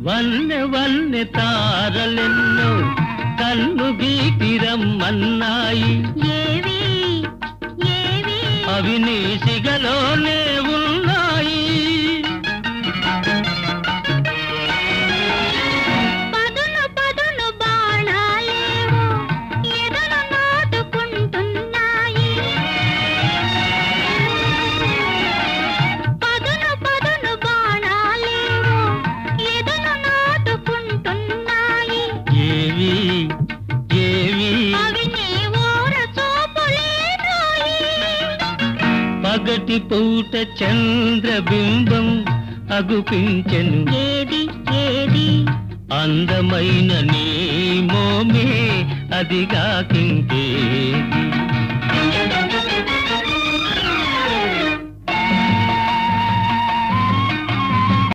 వన్నె వన్నె తారలెన్నో కన్ను గీటిరమ్మన్నాయి. ఏవి ఏవి అవి నీ సిగలోనే ఉన్నాయి. పదును పదును బాణాలేవో ఎదను నాటుకుంటున్నాయి. పదును పదును బాణాలేవో ఎదను నాటుకుంటున్నాయి. ఏవి ఏవి అవి నీ ఊర చూపులేనోయి. పగటి పూట చంద్రబింబం అగుపించెను. ఏది ఏది అందమైన నీ మోమే అదిగా కింకేది.